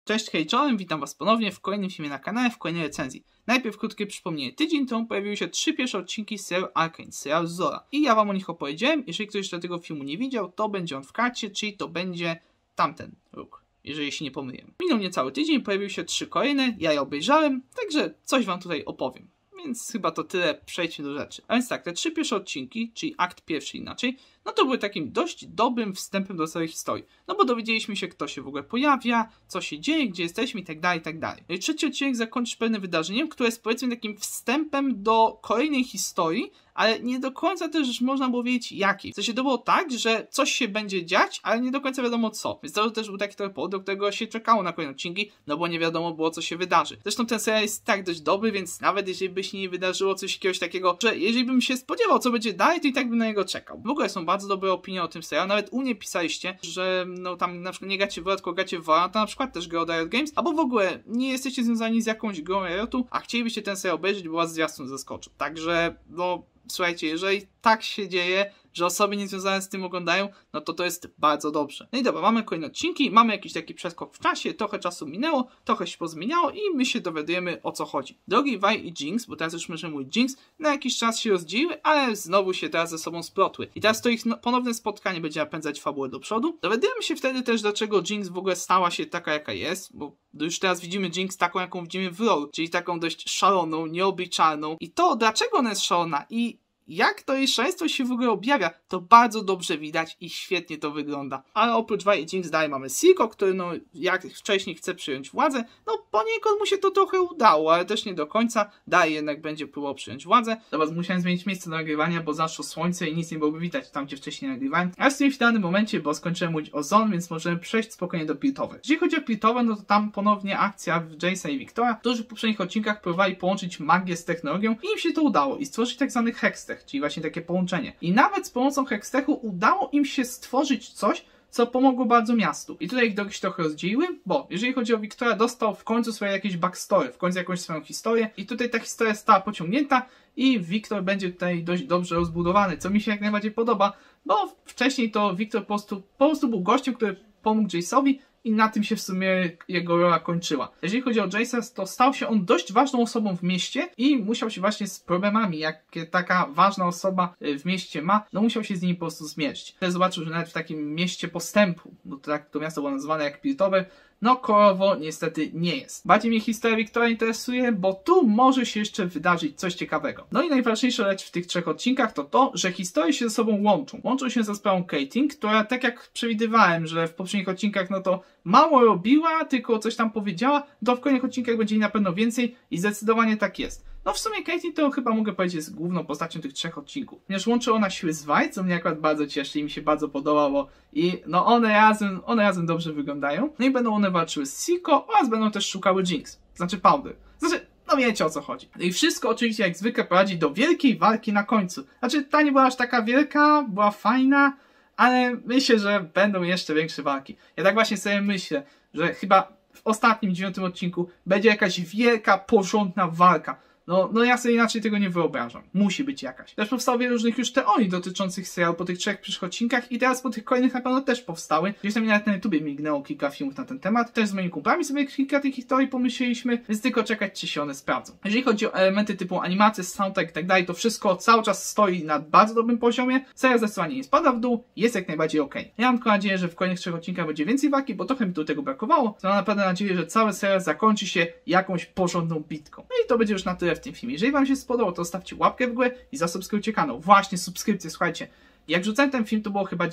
Cześć, hej, czołem, witam was ponownie w kolejnym filmie na kanale, w kolejnej recenzji. Najpierw krótkie przypomnienie. Tydzień temu pojawiły się 3 pierwsze odcinki z serialu Arcane, serial Zora. I ja wam o nich opowiedziałem. Jeżeli ktoś jeszcze tego filmu nie widział, to będzie on w karcie, czyli to będzie tamten róg, jeżeli się nie pomyliłem. Minął niecały tydzień, pojawiły się 3 kolejne, ja je obejrzałem, także coś wam tutaj opowiem. Więc chyba to tyle, przejdźmy do rzeczy. A więc tak, te 3 pierwsze odcinki, czyli akt pierwszy inaczej, no to były takim dość dobrym wstępem do całej historii. No bo dowiedzieliśmy się, kto się w ogóle pojawia, co się dzieje, gdzie jesteśmy i tak dalej, i tak dalej. No i trzeci odcinek zakończy pewnym wydarzeniem, które jest powiedzmy takim wstępem do kolejnej historii, ale nie do końca też można było wiedzieć jakiej. W sensie to było tak, że coś się będzie dziać, ale nie do końca wiadomo co. Więc to też był taki trochę powód, do którego się czekało na kolejne odcinki, no bo nie wiadomo było co się wydarzy. Zresztą ten serial jest tak dość dobry, więc nawet jeżeli by się nie wydarzyło coś jakiegoś takiego, że jeżeli bym się spodziewał co będzie dalej, to i tak bym na niego czekał. W ogóle są bardzo dobre opinie o tym serialu. Nawet u mnie pisaliście, że no tam na przykład nie gracie w Wora, tylko gracie w Wora, to na przykład też gra od Riot Games, albo w ogóle nie jesteście związani z jakąś grą Riotu, a chcielibyście ten serial obejrzeć, bo was zwiastun zaskoczył. Także no słuchajcie, jeżeli tak się dzieje, że osoby niezwiązane z tym oglądają, no to jest bardzo dobrze. No i dobra, mamy kolejne odcinki, mamy jakiś taki przeskok w czasie, trochę czasu minęło, trochę się pozmieniało i my się dowiadujemy o co chodzi. Drogi Vi i Jinx, bo teraz już możemy mówić Jinx, na jakiś czas się rozdzieliły, ale znowu się teraz ze sobą splotły. I teraz to ich ponowne spotkanie będzie napędzać fabułę do przodu. Dowiadujemy się wtedy też, dlaczego Jinx w ogóle stała się taka, jaka jest, bo już teraz widzimy Jinx taką, jaką widzimy w LoL, czyli taką dość szaloną, nieobliczalną. I to, dlaczego ona jest szalona i jak to jej szaleństwo się w ogóle objawia, to bardzo dobrze widać i świetnie to wygląda. Ale oprócz Vi i Jinx dalej mamy Silco, który no jak wcześniej chce przyjąć władzę, no poniekąd mu się to trochę udało, ale też nie do końca. Dalej jednak będzie próbował przyjąć władzę. Dobra, musiałem zmienić miejsce do nagrywania, bo zaszło słońce i nic nie byłoby widać tam, gdzie wcześniej nagrywałem. A jestem w danym momencie, bo skończyłem mówić o Zone, więc możemy przejść spokojnie do Piltover. Jeżeli chodzi o Piltover, no to tam ponownie akcja w Jace'a i Victora, którzy w poprzednich odcinkach próbowali połączyć magię z technologią i im się to udało i stworzyć tak zwany Hextech, czyli właśnie takie połączenie. I nawet z pomocą Hextechu udało im się stworzyć coś, co pomogło bardzo miastu. I tutaj ich drogi się trochę rozdzieliły, bo jeżeli chodzi o Victora, dostał w końcu swoje jakieś backstory, w końcu jakąś swoją historię i tutaj ta historia została pociągnięta i Victor będzie tutaj dość dobrze rozbudowany, co mi się jak najbardziej podoba, bo wcześniej to Victor po prostu był gościem, który pomógł Jace'owi i na tym się w sumie jego rola kończyła. Jeżeli chodzi o Jace'a, to stał się on dość ważną osobą w mieście i musiał się właśnie z problemami, jakie taka ważna osoba w mieście ma, no musiał się z nimi po prostu zmierzyć. Wtedy zobaczył, że nawet w takim mieście postępu, bo tak to miasto było nazywane jak Piltover, no kolorowo niestety nie jest. Bardziej mnie historia Victora interesuje, bo tu może się jeszcze wydarzyć coś ciekawego. No i najważniejsza rzecz w tych 3 odcinkach to to, że historie się ze sobą łączą. Łączą się ze sprawą Caitlyn, która tak jak przewidywałem, że w poprzednich odcinkach no to mało robiła, tylko coś tam powiedziała, to w kolejnych odcinkach będzie jej na pewno więcej i zdecydowanie tak jest. No w sumie Caitlyn to chyba mogę powiedzieć jest główną postacią tych 3 odcinków. Ponieważ łączy ona siły z Vi, co mnie akurat bardzo cieszy i mi się bardzo podobało. I no one razem dobrze wyglądają. No i będą one walczyły z Silco oraz będą też szukały Jinx. Znaczy Powder. Znaczy, no wiecie o co chodzi. No i wszystko oczywiście jak zwykle prowadzi do wielkiej walki na końcu. Znaczy ta nie była aż taka wielka, była fajna, ale myślę, że będą jeszcze większe walki. Ja tak właśnie sobie myślę, że chyba w ostatnim 9 odcinku będzie jakaś wielka, porządna walka. No ja sobie inaczej tego nie wyobrażam. Musi być jakaś. Też powstało wiele różnych już teorii dotyczących serialu po tych 3 przyszłych odcinkach i teraz po tych kolejnych na pewno też powstały. Gdzieś tam nawet na YouTubie mignęło kilka filmów na ten temat. Też z moimi kumplami sobie kilka tych teorii pomyśleliśmy, więc tylko czekać, czy się one sprawdzą. Jeżeli chodzi o elementy typu animacje, soundtrack i tak dalej, to wszystko cały czas stoi na bardzo dobrym poziomie. Serial zdecydowanie nie spada w dół, jest jak najbardziej okej. Ja mam tylko nadzieję, że w kolejnych 3 odcinkach będzie więcej walki, bo trochę mi tu tego brakowało. Mam naprawdę nadzieję, że cały serial zakończy się jakąś porządną bitką. No i to będzie już na tyle w tym filmie. Jeżeli wam się spodobał, to zostawcie łapkę w górę i zasubskrybujcie kanał. Właśnie, subskrypcje, słuchajcie. Jak wrzucałem ten film, to było chyba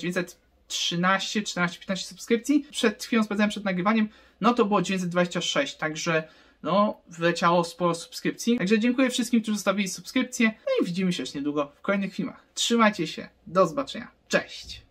15 subskrypcji. Przed chwilą sprawdzałem przed nagrywaniem, no to było 926, także no wleciało sporo subskrypcji. Także dziękuję wszystkim, którzy zostawili subskrypcję. No i widzimy się już niedługo w kolejnych filmach. Trzymajcie się, do zobaczenia. Cześć!